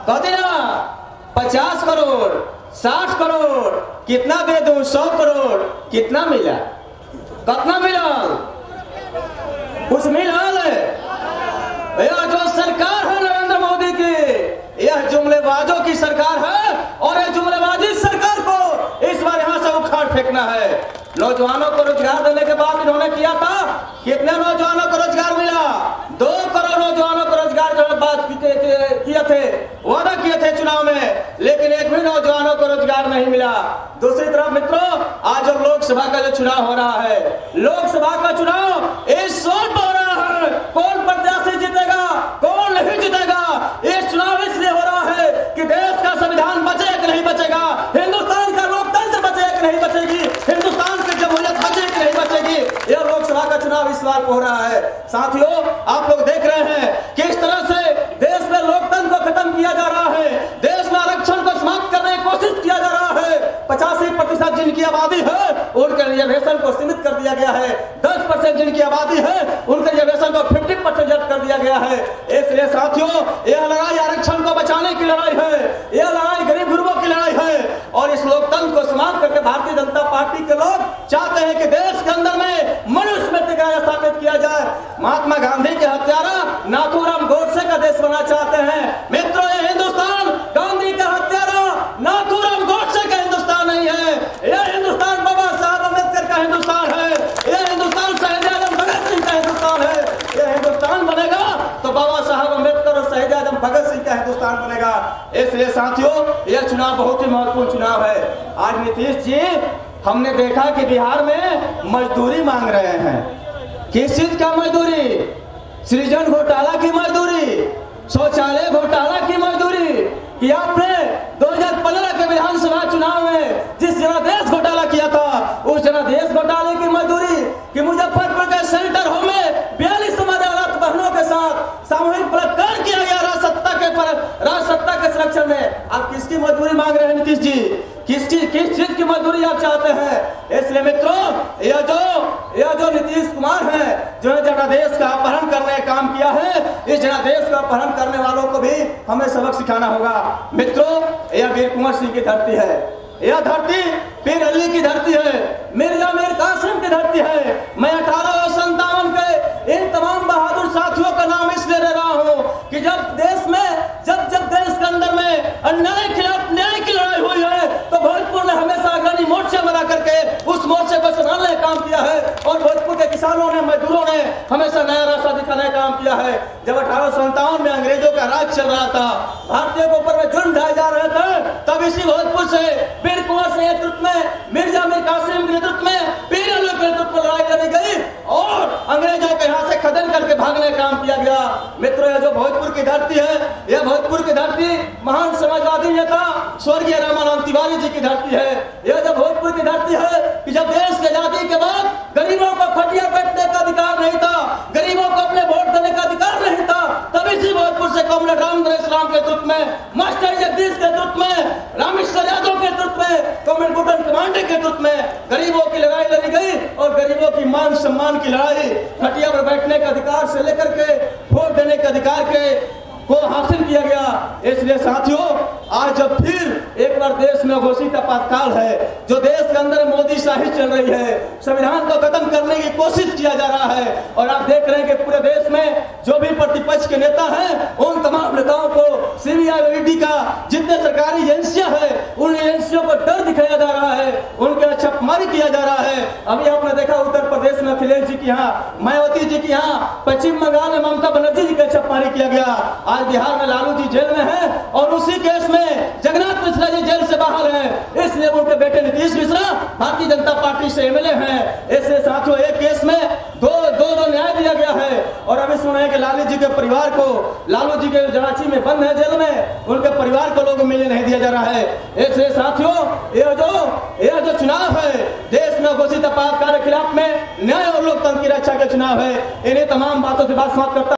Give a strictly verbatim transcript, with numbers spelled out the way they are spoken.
कहते ना पचास करोड़ साठ करोड़ कितना दे दूं, सौ करोड़ कितना मिला, कितना मिला, कुछ मिला है। यह जो सरकार है नरेंद्र मोदी की, यह जुमलेबाजों की सरकार है और यह जुमलेबाजी सरकार को इस बार यहाँ से उखाड़ फेंकना है। नौजवानों को रोजगार देने के बाद इन्होंने किया था, कितने नौजवानों को रोजगार मिला, दो करोड़ नौजवानों को रोजगार जो बात किए थे, वादा किए थे चुनाव में, लेकिन एक भी नौजवानों को रोजगार नहीं मिला। दूसरी तरफ मित्रों, आज जब लोकसभा का जो चुनाव हो रहा है, लोकसभा का चुनाव इस वक्त हो रहा है, कौन प्रत्याशी जीतेगा कौन नहीं जीतेगा, इस चुनाव इसलिए हो रहा है कि देश का संविधान बचे कि नहीं बचेगा, हिंदुस्तान का लोकतंत्र बचे कि नहीं बचेगी, हिंदुस्तान की जमहूरियत बचे कि नहीं बचेगी। यह लोकसभा का चुनाव इस बार हो रहा है। साथियों, आप लोग देख रहे हैं किस तरह से देश में लोकतंत्र को खत्म किया जा रहा है, देश में आरक्षण को समाप्त करने की कोशिश किया जा रहा है। पचासी प्रतिशत जिनकी आबादी है उनके रिजर्वेशन को सीमित कर दिया गया है, दस परसेंट जिनकी आबादी है उनके रिजर्वेशन को फिफ्टी परसेंट कर दिया गया है। इसलिए साथियों, यह लड़ाई आरक्षण को बचाने की लड़ाई है, यह लड़ाई गरीब गुरबों की लड़ाई है और इस लोकतंत्र को समाप्त करके भारतीय जनता पार्टी के लोग चाहते हैं कि देश के अंदर में मनुस्मृति का स्थापित किया जाए। महात्मा गांधी के हत्यारा नाथूराम गोडसे का देश बनाना चाहते हैं। मित्रों, यह हिंदुस्तान गांधी का हत्यारा नाथूराम गोडसे का हिंदुस्तान नहीं है, यह हिंदुस्तान बाबा साहब अम्बेडकर का हिंदुस्तान है, यह हिंदुस्तान शहीद आजम भगत सिंह का हिंदुस्तान है। यह हिंदुस्तान बनेगा तो बाबा साहब अम्बेडकर और शहीद आजम भगत सिंह का हिंदुस्तान बनेगा। इसलिए साथियों, यह चुनाव बहुत ही महत्वपूर्ण चुनाव है। आज नीतीश जी, हमने देखा कि बिहार में मजदूरी मांग रहे हैं। किस चीज का मजदूरी? सृजन घोटाला की मजदूरी, शौचालय घोटाला की मजदूरी कि आपने दो हज़ार पंद्रह के विधानसभा चुनाव में जिस जनादेश घोटाला किया था, उस जनादेश घोटाले की मजदूरी कि मुजफ्फरपुर के सेंटर होम में बयालीस अनाथ बहनों के साथ सामूहिक बलात्कार किया गया राजसत्ता के पर राजसत्ता के संरक्षण में। आप किसकी मजदूरी मांग रहे हैं नीतीश जी? किस चीज किस चीज की मजदूरी आप चाहते हैं? इसलिए मित्रों, यह जो यह जो नीतीश कुमार है, जो जनादेश का अपहरण करने का काम किया है, इस जनादेश का अपहरण करने वालों को भी हमें सबक सिखाना होगा। मित्रों, यह वीर कुंवर सिंह की धरती है, यह धरती पीर अली की धरती है, मिर्जा मीर कासिम की धरती है। मैं अठारह सौ संतावन के इन तमाम बहादुर साथियों का नाम इसलिए ले रहा हूँ कि जब देश में जब जब देश के अंदर में अन्याय के खिलाफ न्याय की लड़ाई हुई है, तो भोजपुर ने हमेशा अग्रणी मोर्चे बना करके उस मोर्चे को संभालने का काम किया है और भोजपुर के किसानों ने, मजदूरों ने हमेशा नया रास्ता दिखाने का काम किया है। जब अठारह सौ संतावन में अंग्रेजों का राज चल रहा था, भारतीयों के ऊपर में जुर्म ढाए जा रहे थे, तब इसी भोजपुर से वीर कुंवर सिंह नेतृत्व में, मिर्जा मीर कासिम के नेतृत्व में, पीर अली के नेतृत्व में लड़ाई लड़ी गई और अंग्रेजों के यहाँ से खदेड़ करके भागने का काम किया गया। मित्रों, यह जो भोजपुर की धरती है, यह भोजपुर की धरती महान समाजवादी नेता स्वर्गीय रामानंद तिवारी जी की धरती है। यह जो भोजपुर की धरती है कि जब देश की आजादी के बाद गरीबों को खटिया बैठने का अधिकार नहीं था, गरीबों को अपने वोट देने का अधिकार नहीं था, तब इसी भोजपुर से कॉमरेड रामदरेश राम के नेतृत्व में, मास्टर जगदीश के नेतृत्व में, रामेश्वर यादव के नेतृत्व में, कॉमरेड बुटन कमांडे के नेतृत्व में गरीबों की लड़ाई लड़ी गई और गरीबों की मान सम्मान की लड़ाई, खटिया पर बैठने के अधिकार से लेकर के वोट देने के अधिकार के को हासिल किया गया। इसलिए साथियों, आज जब फिर एक बार देश में घोषित आपातकाल है, जो देश के अंदर मोदी शाही चल रही है, संविधान को खत्म करने की कोशिश किया जा रहा है और आप देख रहे हैं कि पूरे देश में जो भी प्रतिपक्ष के नेता हैं, उन तमाम नेताओं को सीबीआई और ईडी का जितने सरकारी एजेंसियां हैं, उन एजेंसियों को डर दिखाया जा रहा है, उनके छापेमारी किया जा रहा है। अभी आपने देखा उत्तर प्रदेश में अखिलेश जी की यहाँ, मायावती जी की यहाँ, पश्चिम बंगाल में ममता बनर्जी जी की छापेमारी किया गया। आज बिहार में लालू जी जेल में हैं और उसी केस में जगन्नाथ मिश्रा जी जेल से बाहर हैं, इसलिए उनके बेटे नीतीश मिश्रा भारतीय जनता पार्टी से एमएलए हैं। इसलिए साथियों, एक केस में दो दो दो न्याय दिया गया है और अभी सुना है कि लालू जी के परिवार को, लालू जी के जराची में बंद है जेल में, उनके परिवार को लोग मिलने नहीं दिया जा रहा है। इसलिए साथियों, यह जो यह जो चुनाव है, देश में घोषित आपातकाल के खिलाफ में न्याय और लोकतंत्र की रक्षा का चुनाव है। इन्हीं तमाम बातों से बात समाप्त करता